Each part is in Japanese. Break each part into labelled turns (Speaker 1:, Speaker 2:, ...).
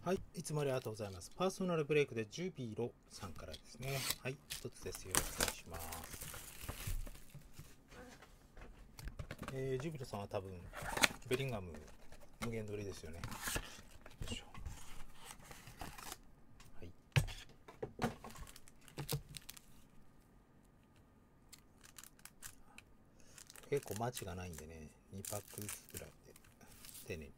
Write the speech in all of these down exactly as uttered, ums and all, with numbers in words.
Speaker 1: はい、いつもありがとうございます。パーソナルブレイクでジュビロさんからですね。はい、一つですよ。お願いします。えー、ジュビロさんは多分、ベリンガム無限取りですよね。よいしょ。はい。結構マチがないんでね、にパックずつぐらいで丁寧にやります。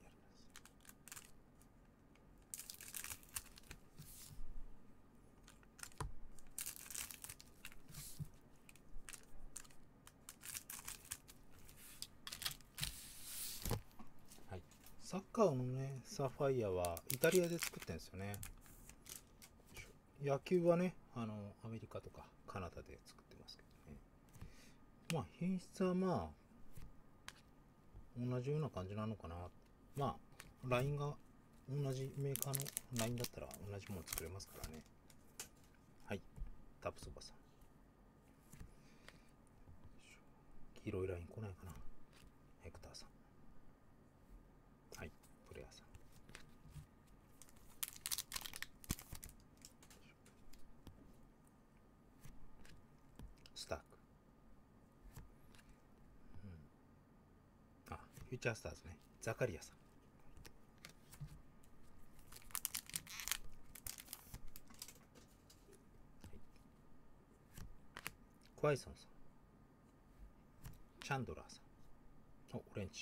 Speaker 1: はい。サッカーのね、サファイアはイタリアで作ってるんですよね。野球はね、あの、アメリカとかカナダで作ってますけどね。まあ、品質はまあ、同じような感じなのかな。まあ、ラインが同じメーカーのラインだったら同じもの作れますからね。はい。タプソバさん。黄色いライン来ないかな。ヘクターさん。はい。プレイヤーさん。スターク。うん。あ、フューチャースターズね。ザカリアさん。クワイソンさん。チャンドラーさん。お、オレンジ。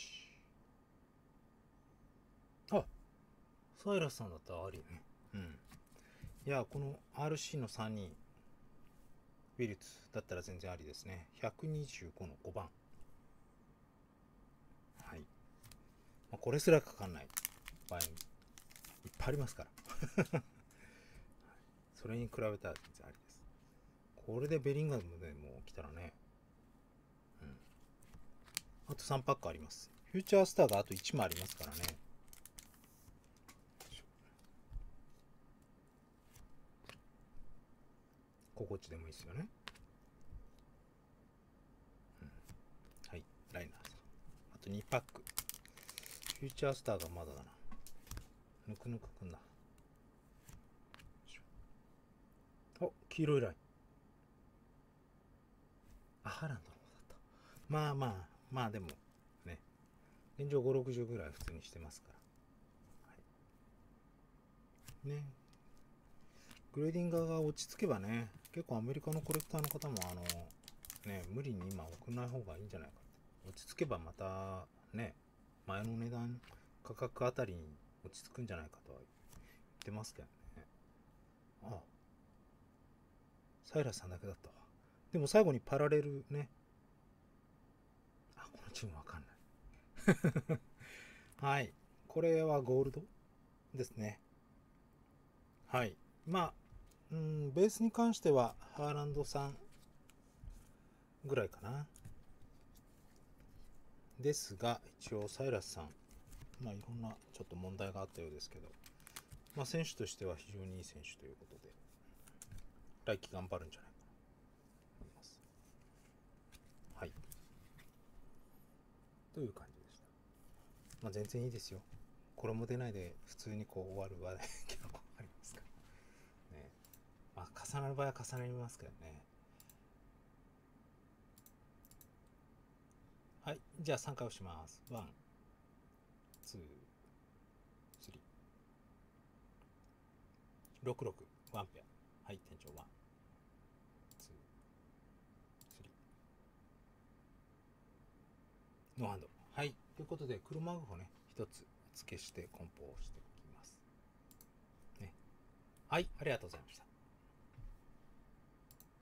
Speaker 1: あ、サイラスさんだったらありね。うん。いや、この アールシー のさんにん、ウィルツだったら全然ありですね。ひゃくにじゅうごのごばん。はい。まあ、これすらかかんない場合いっぱいありますから。それに比べたら全然ありです。これでベリンガムでも来たらね。うん。あとさんパックあります。フューチャースターがあといちまいありますからね。心地でもいいですよね。うん、はい。ライナーさん。あとにパック。フューチャースターがまだだな。ぬくぬくくんだ。お、黄色いライン。あ、ハランドの方だった。まあまあ、まあでも、ね。現状ご、ろくじゅうぐらい普通にしてますから。はい、ね。グレーディングが落ち着けばね、結構アメリカのコレクターの方も、あの、ね、無理に今送らない方がいいんじゃないかって。落ち着けばまた、ね、前の値段、価格あたりに落ち着くんじゃないかとは言ってますけどね。ああ、サイラスさんだけだったわ。でも最後にパラレルね。あ、このチームわかんない。はい。これはゴールドですね。はい。まあ、うん、ベースに関しては、ハーランドさんぐらいかな。ですが、一応、サイラスさん、まあ、いろんなちょっと問題があったようですけど、まあ、選手としては非常にいい選手ということで、来季頑張るんじゃないかなと思います。はい。という感じでした。まあ、全然いいですよ。これも出ないで普通にこう終わる話題結構ありますからね。まあ、重なる場合は重なりますけどね。はい。じゃあさんかい押します。ワン、ツー、スリー。ろくろく、ワンペア。はい、店長ワン、ツー、スリー。ノーハンド。はい。ということで、黒マグホね、一つ付けして梱包しておきます。ね。はい、ありがとうございました。